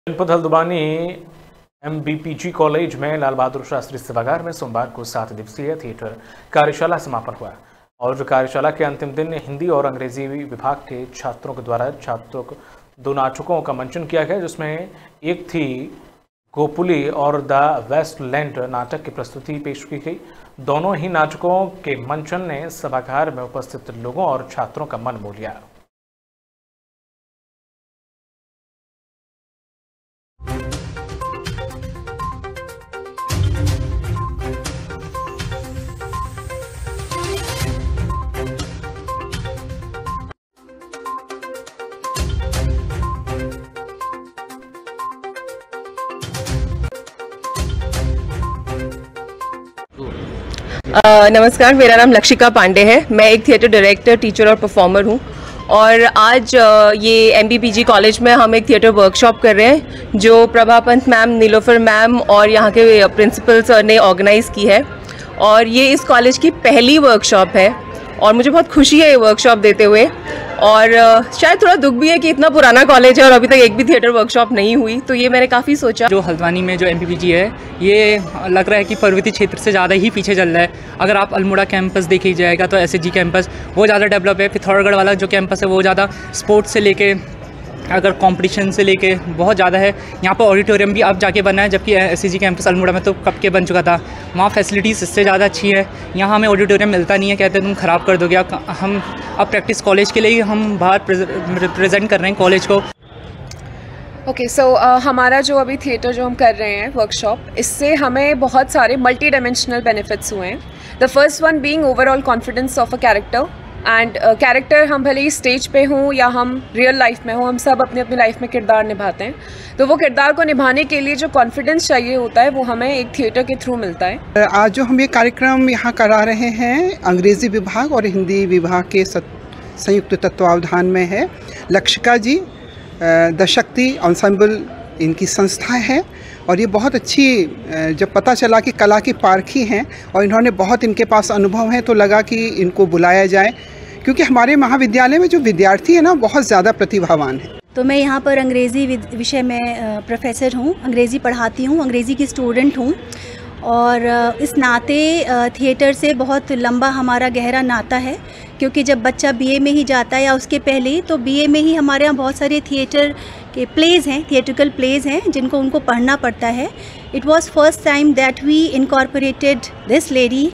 जनपद Haldwani MBPG college में लाल बहादुर शास्त्री सभागार में सोमवार को 7 दिवसीय थिएटर कार्यशाला समापन हुआ और कार्यशाला के अंतिम दिन हिंदी और अंग्रेजी विभाग के छात्रों के द्वारा दो नाटकों का मंचन किया गया, जिसमें एक थी गोपुली और द वेस्टलैंड नाटक की प्रस्तुति पेश की गई। दोनों ही नाटकों के मंचन ने सभागार में उपस्थित लोगों और छात्रों का मन मोह लिया। नमस्कार, मेरा नाम लक्षिका पांडे है। मैं एक थिएटर डायरेक्टर, टीचर और परफॉर्मर हूँ और आज ये MBPG कॉलेज में हम एक थिएटर वर्कशॉप कर रहे हैं जो प्रभा पंत मैम, नीलोफर मैम और यहाँ के प्रिंसिपल सर ने ऑर्गेनाइज़ की है। और ये इस कॉलेज की पहली वर्कशॉप है और मुझे बहुत खुशी है ये वर्कशॉप देते हुए। और शायद थोड़ा दुख भी है कि इतना पुराना कॉलेज है और अभी तक एक भी थिएटर वर्कशॉप नहीं हुई, तो ये मैंने काफ़ी सोचा। जो हल्द्वानी में जो MBPG है, ये लग रहा है कि पर्वतीय क्षेत्र से ज़्यादा ही पीछे चल रहा है। अगर आप अल्मोड़ा कैंपस देखी जाएगा तो SSG कैंपस वो ज़्यादा डेवलप है। पिथौरागढ़ वाला जो कैंपस है वो ज़्यादा स्पोर्ट्स से लेके अगर कंपटीशन से लेके बहुत ज़्यादा है। यहाँ पर ऑडिटोरियम भी अब जाके बना है, जबकि SSG कैंपस अल्मोड़ा में तो कब के बन चुका था। वहाँ फैसिलिटीज़ इससे ज़्यादा अच्छी है। यहाँ हमें ऑडिटोरियम मिलता नहीं है, कहते हैं तुम ख़राब कर दोगे। हम अब प्रैक्टिस कॉलेज के लिए हम बाहर रिप्रेजेंट कर रहे हैं कॉलेज को। ओके, सो हमारा जो अभी थिएटर जो हम कर रहे हैं वर्कशॉप, इससे हमें बहुत सारे मल्टी डायमेंशनल बेनिफिट्स हुए हैं। The first one being overall confidence of a character and character, हम भले ही स्टेज पे हों या हम रियल लाइफ में हों, हम सब अपनी अपनी लाइफ में किरदार निभाते हैं। तो वो किरदार को निभाने के लिए जो कॉन्फिडेंस चाहिए होता है वो हमें एक थिएटर के थ्रू मिलता है। आज जो हम ये कार्यक्रम यहाँ करा रहे हैं, अंग्रेज़ी विभाग और हिंदी विभाग के संयुक्त तत्वावधान में है। लक्षिका जी द शक्ति एंसेंबल इनकी संस्था है और ये बहुत अच्छी, जब पता चला कि कला की पारखी हैं और इन्होंने बहुत इनके पास अनुभव है, तो लगा कि इनको बुलाया जाए, क्योंकि हमारे महाविद्यालय में जो विद्यार्थी है ना, बहुत ज़्यादा प्रतिभावान है। तो मैं यहाँ पर अंग्रेज़ी विषय में प्रोफेसर हूँ, अंग्रेज़ी पढ़ाती हूँ, अंग्रेज़ी की स्टूडेंट हूँ। और इस नाते थिएटर से बहुत लंबा हमारा गहरा नाता है, क्योंकि जब बच्चा BA में ही जाता है या उसके पहले, तो BA में ही हमारे यहाँ बहुत सारे थिएटर के प्लेज़ हैं, थिएट्रिकल प्लेज़ हैं जिनको उनको पढ़ना पड़ता है। It was first time that we incorporated this lady